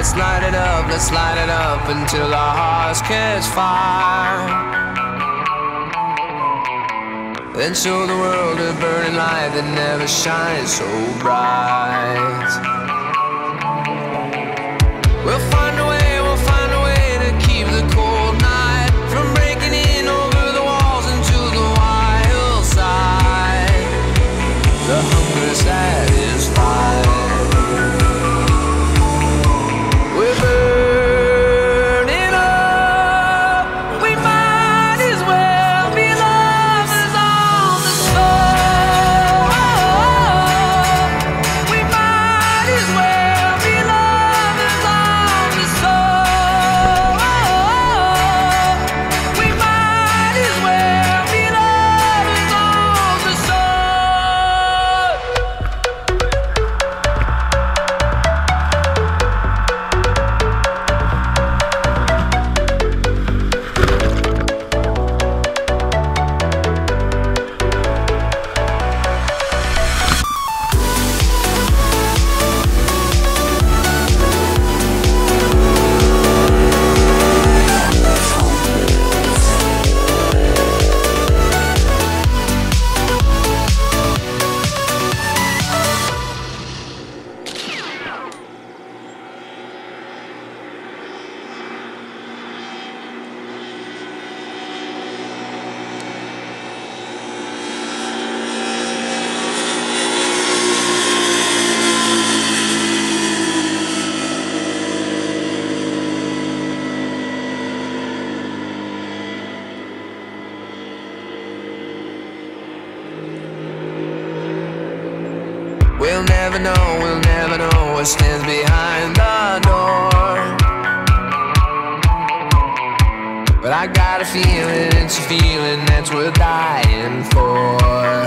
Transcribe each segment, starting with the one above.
let's light it up until our hearts catch fire. Then show the world a burning light that never shines so bright. We'll find a way to keep the cold night from breaking in over the walls into the wild side. The hunger satisfied. We're burning up. We might as well be lovers on the soul. We might as well be lovers on the soul. We might as well be lovers on the soul. We'll never know what stands behind the door. But I got a feeling, it's a feeling that's worth dying for.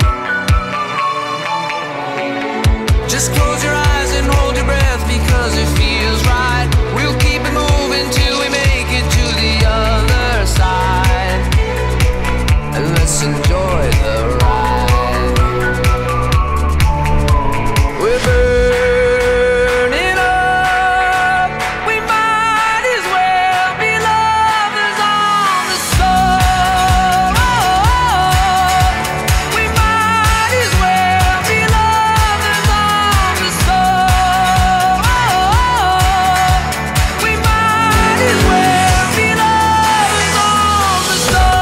Just close your eyes and hold your breath because it feels right. We'll keep it moving till we make it to the other side. And let's enjoy the ride. We're burning up. We might as well be lovers on the soul. We might as well be lovers on the soul. We might as well be lovers on the soul.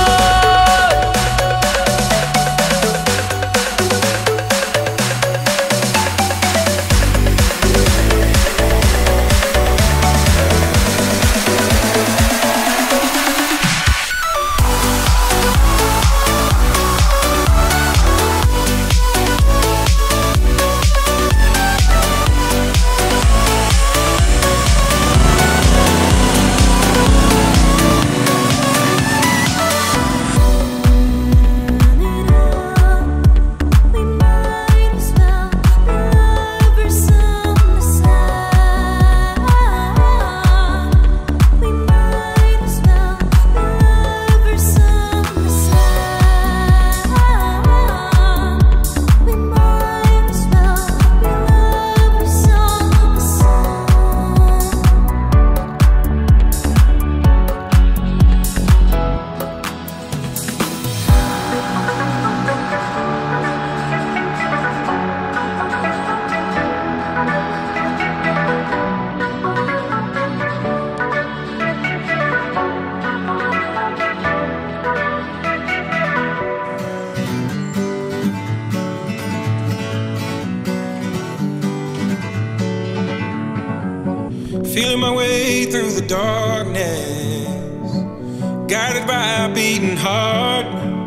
Feeling my way through the darkness, guided by a beating heart.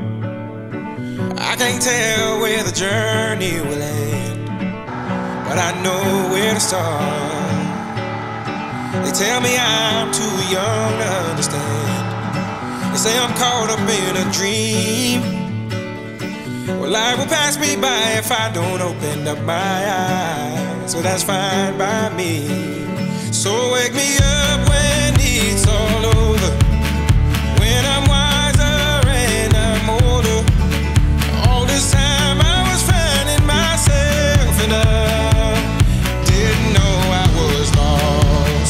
I can't tell where the journey will end, but I know where to start. They tell me I'm too young to understand. They say I'm caught up in a dream. Well, life will pass me by if I don't open up my eyes, so that's fine by me. So wake me up when it's all over, when I'm wiser and I'm older. All this time I was finding myself and I didn't know I was lost.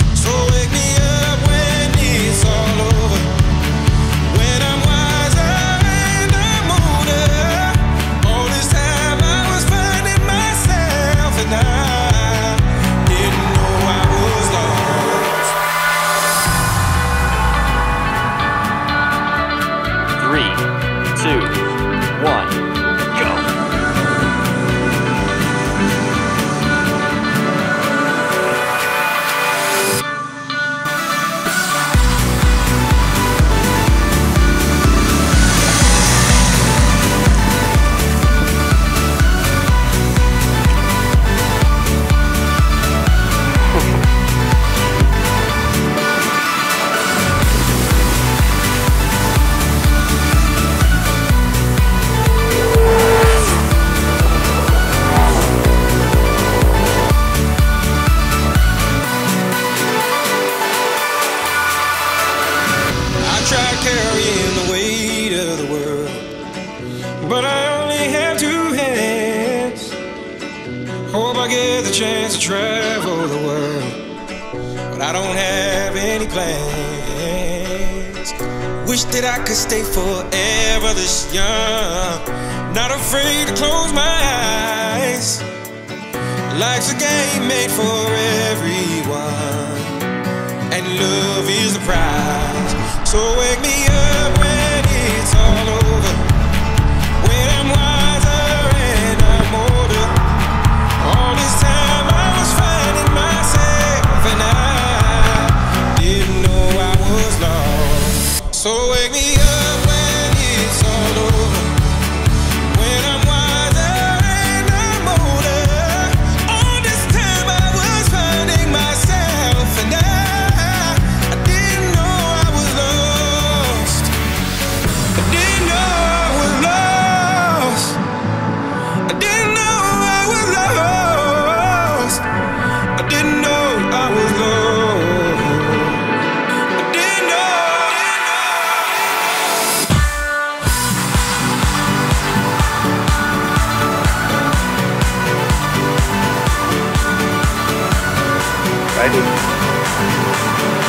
chance to travel the world, but I don't have any plans. Wish that I could stay forever this young, not afraid to close my eyes. Life's a game made for everyone, and love is the prize. So wake me up when it's all over, when I'm wiser and I'm older. All this time I was finding myself, and I didn't know I was lost. So wake me up when it's all over, when I'm wiser and I'm older. All this time I was finding myself, and I didn't know I was lost. I didn't know I was lost. I didn't know I was lost. I didn't know I was lost. I didn't know. Ready?